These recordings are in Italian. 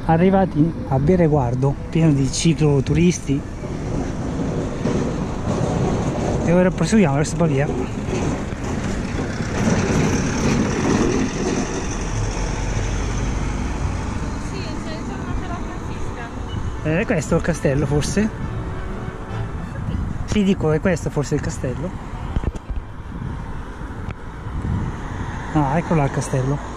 arrivati a Bereguardo, pieno di cicloturisti, e ora proseguiamo verso Pavia. Sì, c'è una Sala Francesca. È questo il castello forse? Sì, dico, è questo forse il castello? Ah, ecco là il castello.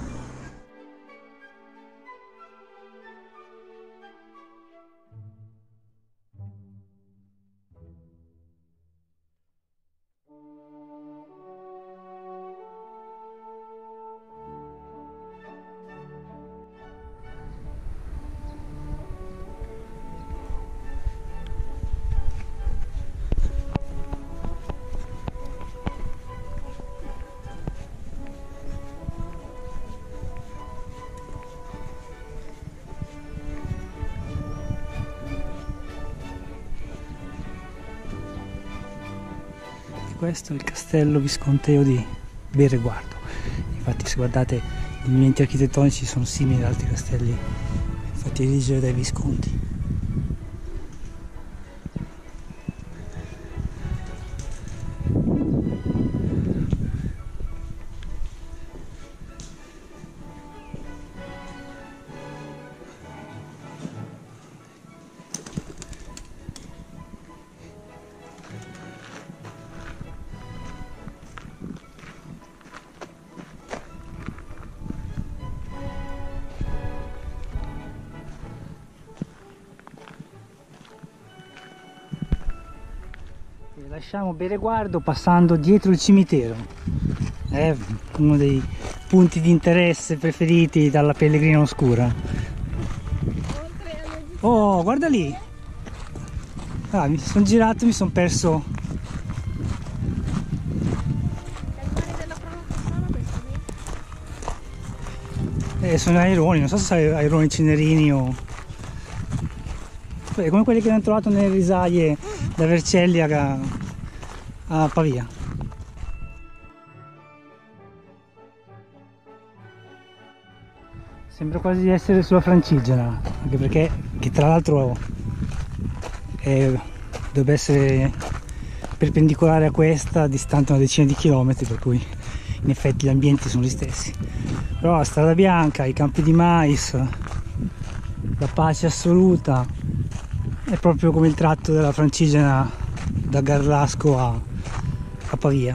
Questo è il castello visconteo di Bereguardo. Infatti se guardate gli elementi architettonici sono simili ad altri castelli fatti erigere dai visconti. Lasciamo Bereguardo passando dietro il cimitero, è uno dei punti di interesse preferiti dalla pellegrina oscura. Oh, guarda lì! Ah, mi sono girato e mi sono perso. Sono aironi, non so se sono aironi cenerini o come quelli che abbiamo trovato nelle risaie da Vercelli a Pavia. Sembra quasi di essere sulla Francigena, anche perché, che tra l'altro dovrebbe essere perpendicolare a questa, distante una decina di chilometri, per cui in effetti gli ambienti sono gli stessi. Però la strada bianca, i campi di mais, la pace assoluta, è proprio come il tratto della Francigena da Garlasco a Pavia.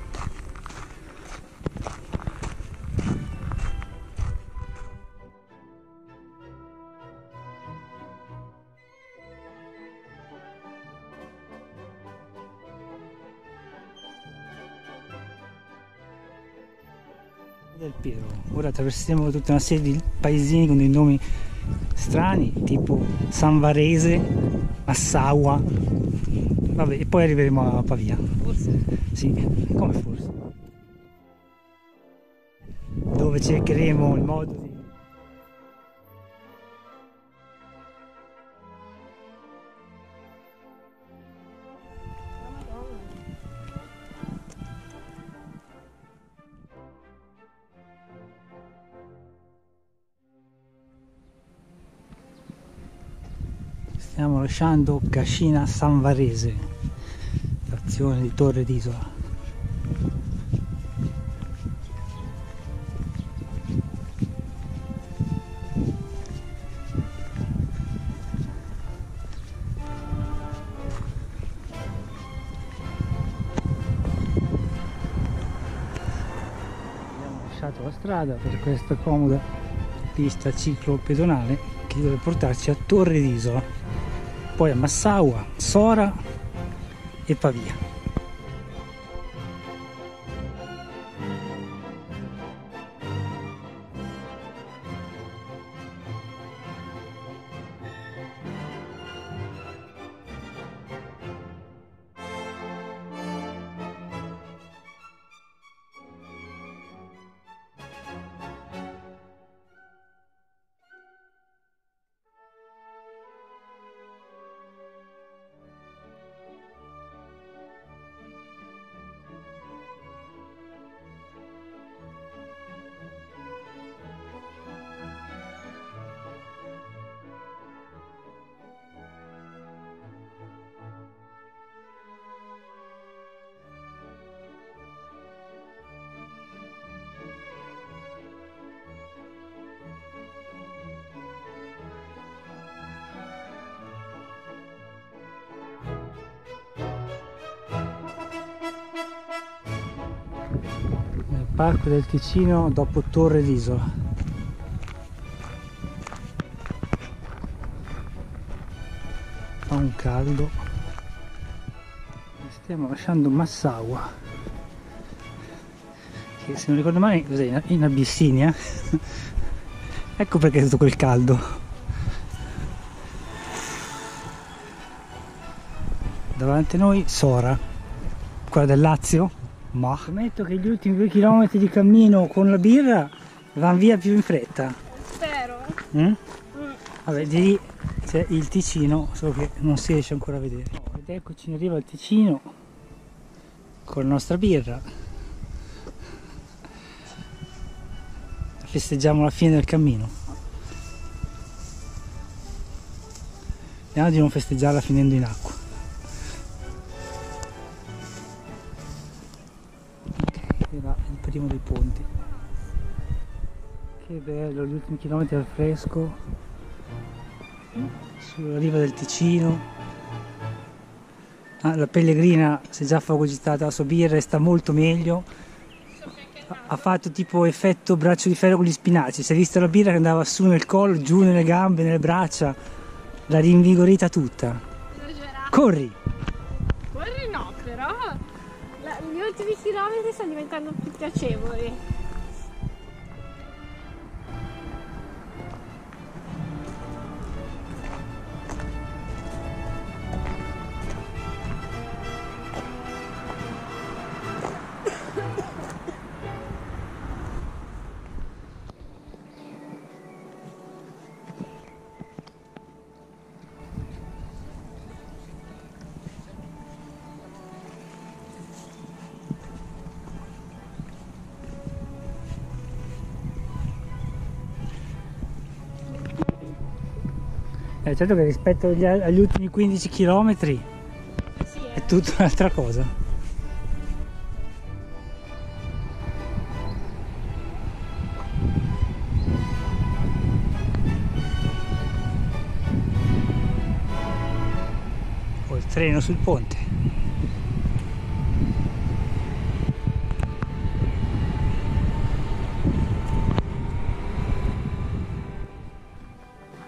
Del Piero. Ora attraverseremo tutta una serie di paesini con dei nomi strani, tipo San Varese, Massaua, vabbè, e poi arriveremo a Pavia. Forse. Sì, come forse? Dove cercheremo il modo di... Stiamo lasciando Cascina San Varese, stazione di Torre d'Isola. Abbiamo lasciato la strada per questa comoda pista ciclo-pedonale che deve portarci a Torre d'Isola, poi a Massaua, Sora e Pavia. Parco del Ticino dopo Torre d'Isola. Fa un caldo. Stiamo lasciando Massaua, che se non ricordo male cos'è, in Abissinia. Ecco perché è tutto quel caldo. Davanti a noi Sora, quella del Lazio. Ma ammetto che gli ultimi 2 chilometri di cammino con la birra vanno via più in fretta. Spero. Vabbè, di lì c'è il Ticino, solo che non si riesce ancora a vedere. Ed eccoci in arrivo al Ticino con la nostra birra. Festeggiamo la fine del cammino. Vediamo di non festeggiarla finendo in acqua. Era il primo dei ponti. Che bello, gli ultimi chilometri al fresco sulla riva del Ticino. La pellegrina si è già fagocitata la sua birra e sta molto meglio. Ha fatto tipo effetto braccio di ferro con gli spinaci. Si è vista la birra che andava su nel collo, giù nelle gambe, nelle braccia, l'ha rinvigorita tutta. Esagerato. Corri! Corri no, però gli ultimi chilometri stanno diventando più piacevoli. Certo che rispetto agli ultimi 15 km Sì, è tutta un'altra cosa. Ho il treno sul ponte.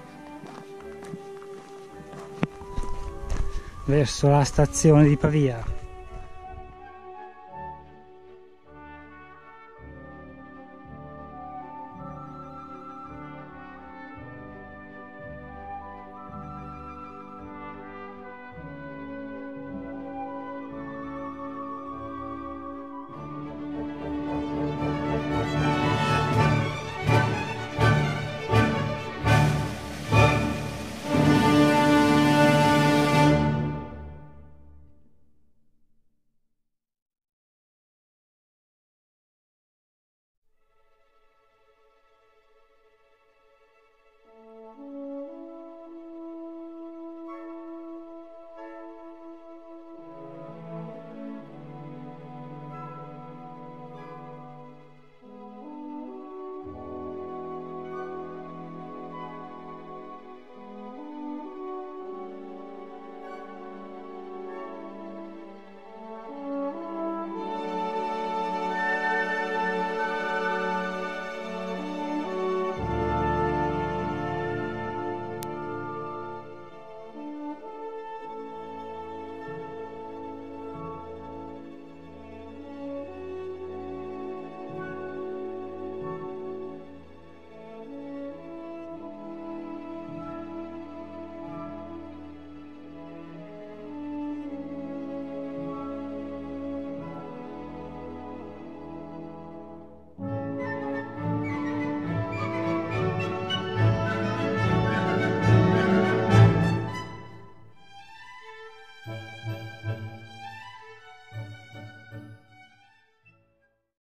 Verso la stazione di Pavia.